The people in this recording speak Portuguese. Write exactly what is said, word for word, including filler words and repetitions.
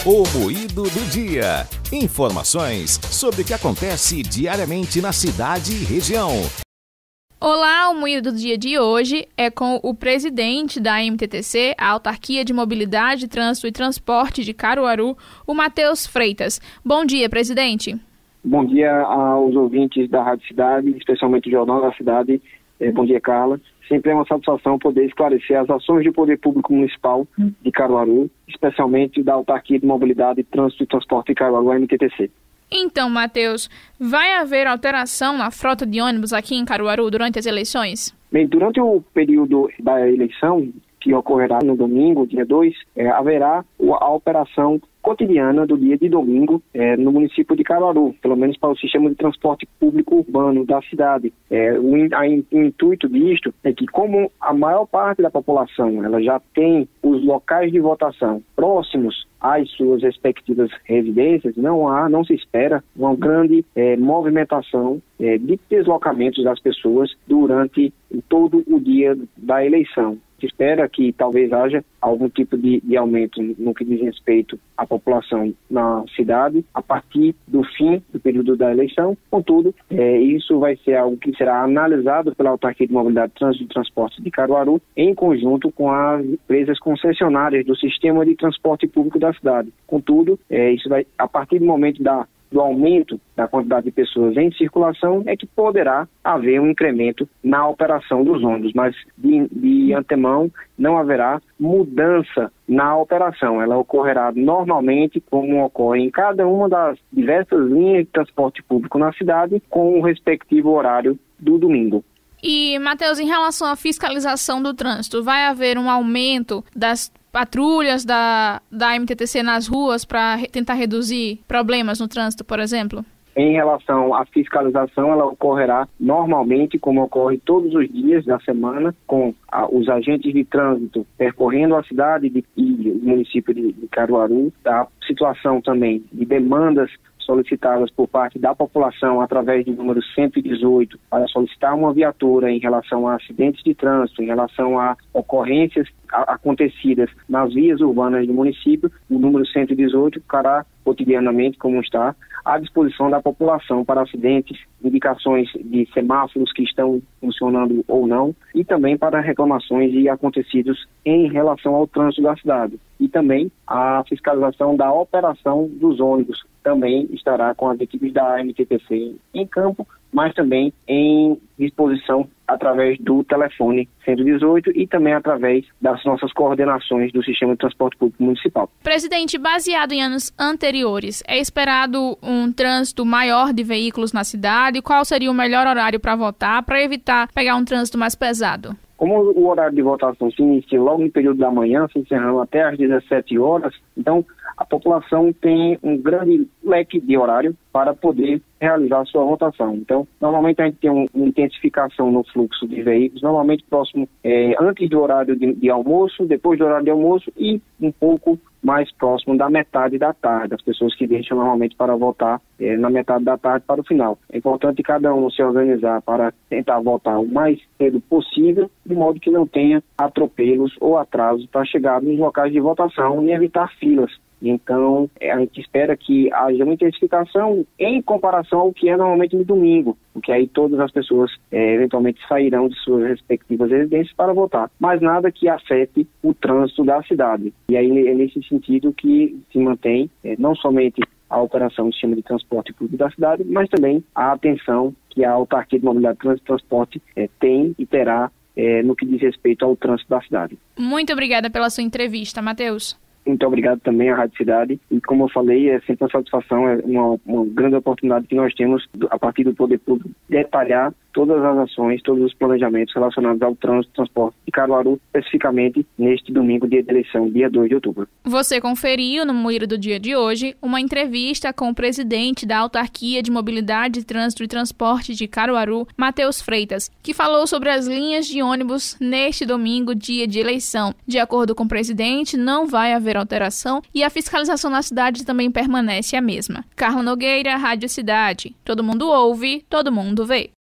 O Moído do Dia. Informações sobre o que acontece diariamente na cidade e região. Olá, o Moído do Dia de hoje é com o presidente da M T T C, a Autarquia de Mobilidade, Trânsito e Transporte de Caruaru, o Matheus Freitas. Bom dia, presidente. Bom dia aos ouvintes da Rádio Cidade, especialmente o Jornal da Cidade. Bom dia, Carla. Sempre é uma satisfação poder esclarecer as ações do Poder Público Municipal de Caruaru, especialmente da Autarquia de Mobilidade, Trânsito e Transporte de Caruaru, a M T T C. Então, Matheus, vai haver alteração na frota de ônibus aqui em Caruaru durante as eleições? Bem, durante o período da eleição, que ocorrerá no domingo, dia dois, é, haverá a operação cotidiana do dia de domingo é, no município de Caruaru, pelo menos para o sistema de transporte público urbano da cidade. É, o, a, o intuito disto é que, como a maior parte da população ela já tem os locais de votação próximos às suas respectivas residências, não há, não se espera uma grande é, movimentação é, de deslocamentos das pessoas durante todo o dia da eleição. Se espera que talvez haja algum tipo de, de aumento no que diz respeito à população na cidade a partir do fim do período da eleição. Contudo, é, isso vai ser algo que será analisado pela Autarquia de Mobilidade, Trânsito e Transporte de Caruaru em conjunto com as empresas concessionárias do sistema de transporte público da cidade. Contudo, é, isso vai, a partir do momento da do aumento da quantidade de pessoas em circulação, é que poderá haver um incremento na operação dos ônibus, mas de, de antemão não haverá mudança na operação. Ela ocorrerá normalmente como ocorre em cada uma das diversas linhas de transporte público na cidade, com o respectivo horário do domingo. E, Matheus, em relação à fiscalização do trânsito, vai haver um aumento das patrulhas da, da M T T C nas ruas para re, tentar reduzir problemas no trânsito, por exemplo? Em relação à fiscalização, ela ocorrerá normalmente, como ocorre todos os dias da semana, com a, os agentes de trânsito percorrendo a cidade de, e o município de, de Caruaru. A situação também de demandas solicitadas por parte da população através do número cento e dezoito para solicitar uma viatura em relação a acidentes de trânsito, em relação a ocorrências a, acontecidas nas vias urbanas do município. O número cento e dezoito ficará cotidianamente, como está, à disposição da população para acidentes, indicações de semáforos que estão funcionando ou não, e também para reclamações e acontecidos em relação ao trânsito da cidade. E também a fiscalização da operação dos ônibus também estará com as equipes da M T T C em campo, mas também em disposição através do telefone cento e dezoito e também através das nossas coordenações do Sistema de Transporte Público Municipal. Presidente, baseado em anos anteriores, é esperado um trânsito maior de veículos na cidade? Qual seria o melhor horário para votar, para evitar pegar um trânsito mais pesado? Como o horário de votação se inicia logo no período da manhã, se encerrando até às dezessete horas, então a população tem um grande leque de horário para poder realizar a sua votação. Então, normalmente a gente tem um, uma intensificação no fluxo de veículos, normalmente próximo, é, antes do horário de, de almoço, depois do horário de almoço e um pouco mais próximo da metade da tarde, as pessoas que deixam normalmente para votar é, na metade da tarde para o final. É importante cada um se organizar para tentar votar o mais cedo possível, de modo que não tenha atropelos ou atrasos para chegar nos locais de votação e evitar filas. Então, a gente espera que haja uma intensificação em comparação ao que é normalmente no domingo, porque aí todas as pessoas é, eventualmente sairão de suas respectivas residências para votar, mas nada que afete o trânsito da cidade. E aí é nesse sentido que se mantém é, não somente a operação do sistema de transporte público da cidade, mas também a atenção que a Autarquia de Mobilidade, Trânsito e Transporte é, tem e terá é, no que diz respeito ao trânsito da cidade. Muito obrigada pela sua entrevista, Matheus. Muito obrigado também à Rádio Cidade e, como eu falei, é sempre uma satisfação, é uma, uma grande oportunidade que nós temos, a partir do Poder Público, detalhar todas as ações, todos os planejamentos relacionados ao trânsito e transporte de Caruaru, especificamente neste domingo, dia de eleição, dia dois de outubro. Você conferiu no Moído do Dia de hoje uma entrevista com o presidente da Autarquia de Mobilidade, Trânsito e Transporte de Caruaru, Matheus Freitas, que falou sobre as linhas de ônibus neste domingo, dia de eleição. De acordo com o presidente, não vai haver alteração e a fiscalização na cidade também permanece a mesma. Carla Nogueira, Rádio Cidade. Todo mundo ouve, todo mundo vê.